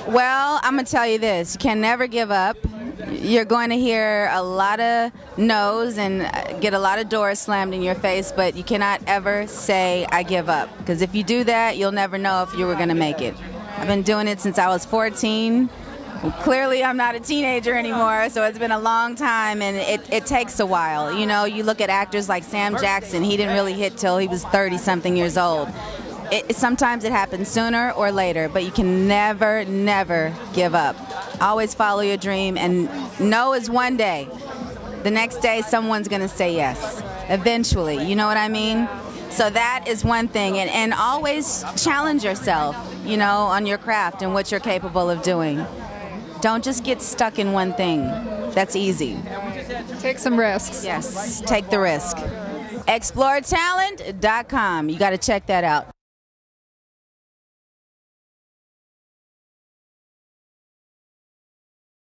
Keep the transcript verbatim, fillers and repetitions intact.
Well, I'm going to tell you this. You can never give up. You're going to hear a lot of no's and get a lot of doors slammed in your face, but you cannot ever say, I give up. Because if you do that, you'll never know if you were going to make it. I've been doing it since I was fourteen. Well, clearly, I'm not a teenager anymore, so it's been a long time, and it, it takes a while. You know, you look at actors like Sam Jackson. He didn't really hit till he was thirty-something years old. It, sometimes it happens sooner or later, but you can never, never give up. Always follow your dream, and no is one day. The next day, someone's going to say yes, eventually. You know what I mean? So that is one thing, and, and always challenge yourself, you know, on your craft and what you're capable of doing. Don't just get stuck in one thing. That's easy. Take some risks. Yes, take the risk. explore talent dot com. You got to check that out.